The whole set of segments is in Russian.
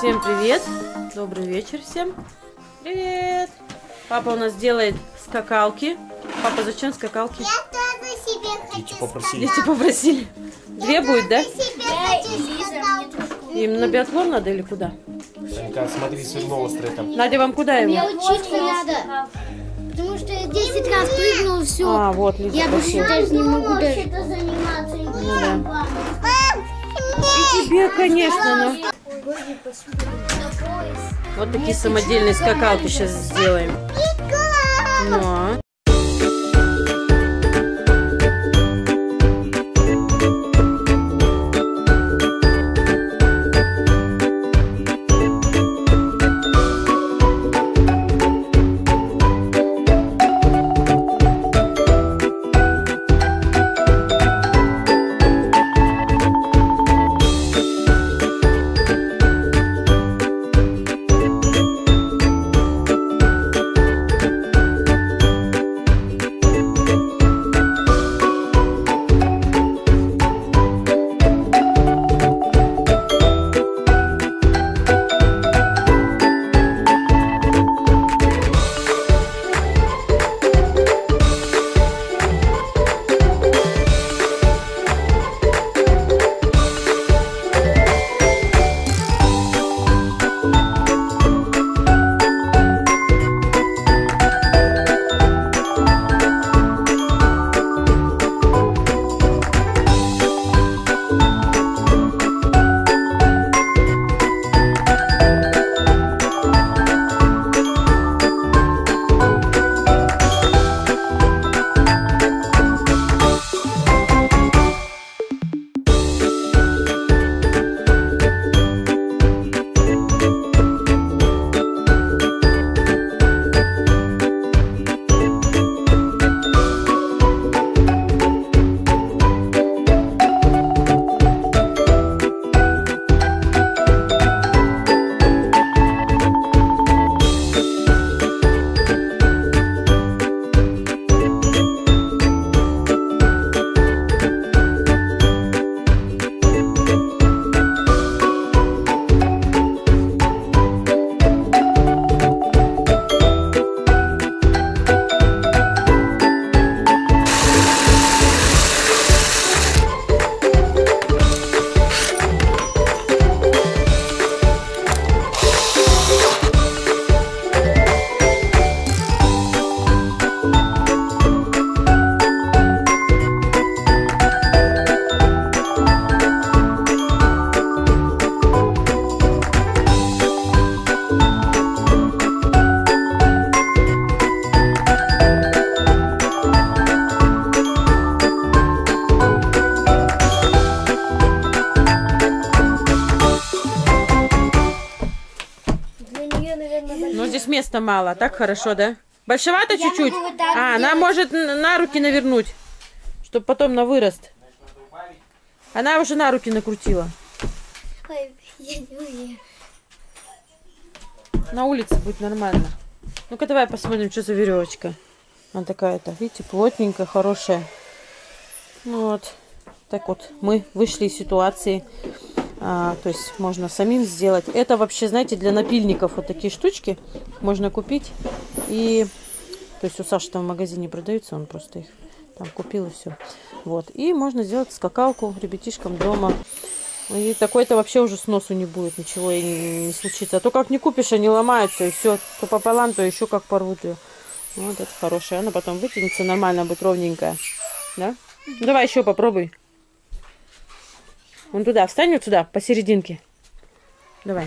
Всем привет! Добрый вечер всем! Привет! Папа у нас делает скакалки. Папа, зачем скакалки? Я тоже себе хочу. Дети попросили. Две будет, да? Я Им на биатлон надо или куда? Санька, смотри, свернула стрейком. Надя, вам куда его? Мне учиться надо. Потому что я 10 раз прыгнул, все. А, вот, Лиза Я больше просила. даже не могу даже заниматься. Ну, да. И тебе, конечно, но... Вот такие самодельные скакалки сейчас сделаем. Ну. Ну, здесь места мало. Так хорошо, да? Большевато чуть-чуть? А, она может на руки навернуть, чтобы потом на вырост. Она уже на руки накрутила. Ой, я не умею. На улице будет нормально. Ну-ка, давай посмотрим, что за веревочка. Она такая-то, видите, плотненькая, хорошая. Ну вот. Так вот, мы вышли из ситуации. То есть можно самим сделать. Это вообще, знаете, для напильников вот такие штучки можно купить. И, то есть у Саши там в магазине продаются, он просто их там купил и все. Вот. И можно сделать скакалку ребятишкам дома. И такой-то вообще уже сносу не будет, ничего и не случится. А то как не купишь, они ломаются, и все. То пополам, то еще как порвут ее. Вот это хорошая. Она потом вытянется, нормально будет, ровненькая. Да? Ну, давай еще попробуй. Вон туда, встань вот сюда, посерединке. Давай.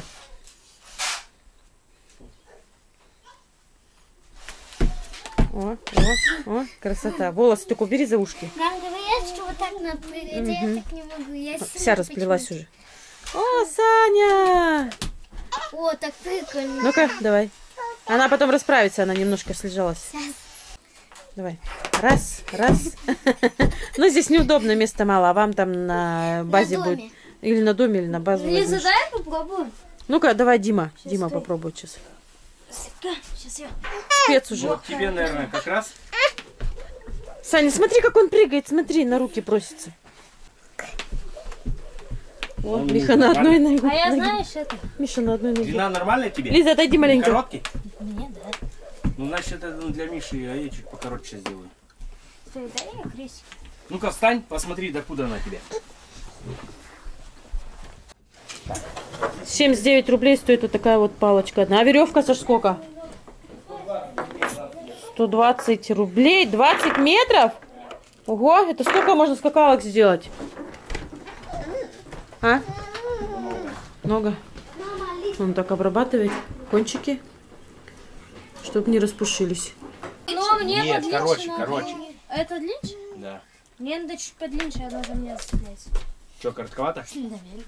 О, красота. Волосы только убери за ушки. Нам говорят, что вот так надо прыгать, а я так не могу. Я Вся расплелась уже. О, Саня! О, так прикольно. Ну-ка, давай. Она потом расправится, она немножко слежалась. Давай. Раз, раз. Ну, здесь неудобно, места мало, а вам там на базе будет. Или на доме, или на базу. Лиза, дай попробую. Ну-ка, давай, Дима. Дима попробует сейчас. Сейчас я. Спец уже. Вот тебе, наверное, как раз. Саня, смотри, как он прыгает. Смотри, на руки просится. О, Миша на одной ноге. А я, знаешь, это... Миша на одной ноге. Длина нормальная тебе? Лиза, отойди маленько. Короткий? Мне, да. Ну, значит, это для Миши, а я чуть покороче сейчас сделаю. Стой, дай я крестик. Ну-ка, встань, посмотри, докуда она тебе. 79 рублей стоит вот такая вот палочка одна. А веревка, Саш, сколько? 120 рублей. 20 метров? Ого, это сколько можно скакалок сделать? А? Много. Он так обрабатывает кончики, чтобы не распушились. Но мне Нет, подлиннее короче, надо. короче. Это длиннее? Да. Мне надо чуть подлиннее, она за меня цепляется. Что, коротковато? Наверное.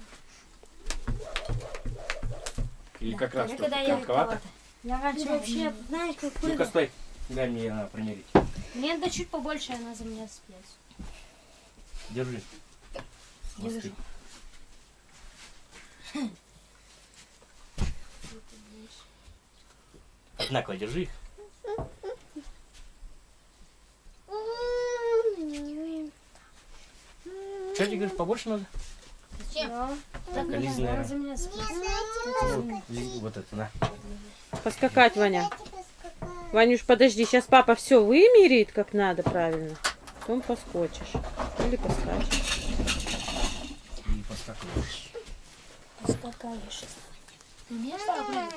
Или как раз Когда я коротковато? Я раньше вообще, знаешь, как Ну-ка, прыгал. стой. Дай мне промерить. Мне надо чуть побольше, она за меня цепляется. Держи. Держи. Однако, держи. Что тебе говоришь, побольше надо? Да. Так, а Лиза, Она наверное. за меня цепляется. Вот это, на. Поскакать, Ваня. Ванюш, подожди, сейчас папа все вымерит, как надо правильно. Потом поскочишь. Или поскачешь. И поскакиваешь. Скакаешь. Ты умеешь так прыгать?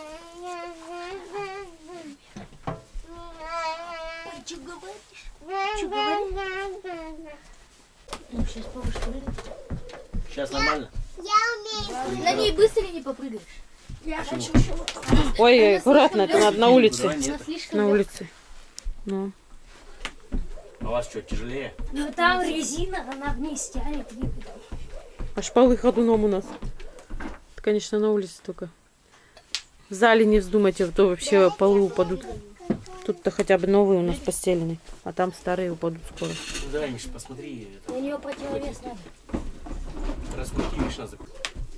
Что говоришь? Что говоришь? Ну, сейчас повыше прыгать. Сейчас нормально? На ней быстро не попрыгаешь. Я хочу еще вот так. Ой, аккуратно, это надо на улице. Давай, Она нет. слишком На легкая. улице. Ну. А у вас что, тяжелее? Ну там резина, она в ней стянет. Аж полы ходуном у нас. Это, конечно, на улице только. В зале не вздумайте, а то вообще полы упадут. Тут-то хотя бы новые у нас постелены, а там старые упадут скоро. Ну давай, Миша, посмотри. У нее противовес надо. Раскрути, Миша, закрути.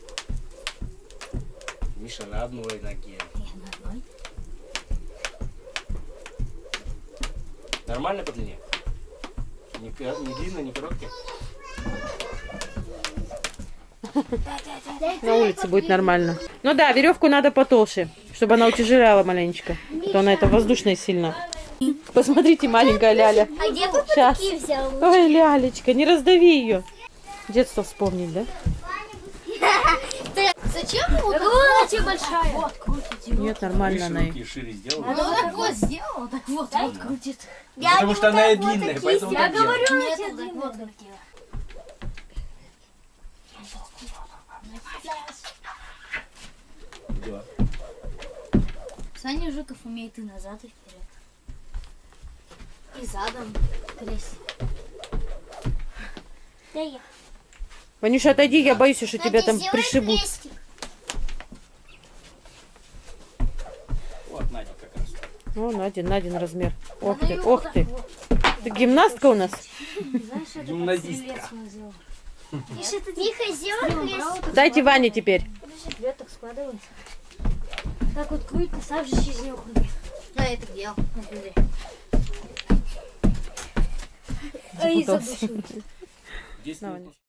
Миша на одной ноге. Нормально по длине? Не длинно, не короткий? На улице будет нормально. Ну да, веревку надо потолще, чтобы она утяжеляла маленечко. А то она это воздушная сильно. Посмотрите, маленькая Ляля. А где ты Сейчас. такие взял? Ой, Лялечка, не раздави ее. Детство вспомнить, да? Зачем его? Вот она тебе большая. Вот, крутите. Нет, нормально Миша она. и- руки шире сделал. Она вот так вот сделала, так вот, вот крутит. Потому что она и длинная, поэтому Я так делает. говорю, она тебе длинная. Вот как делала. Да. Саня Жуков умеет и назад, и вперед. И задом крест. Да я. Ванюша, отойди, я боюсь, что тебя там пришибут. Вот, Надя как раз. О, Надин размер. Ох ты, ох ты. Ты гимнастка у нас? Знаешь, это Гимназистка. Тихо, сделай. Дайте Ване теперь. Подожди, так складывается. Так вот крутится, сам же из него прыгай. Да, я так делал. Ай, Запутался. задушил. 10 Давай. минут.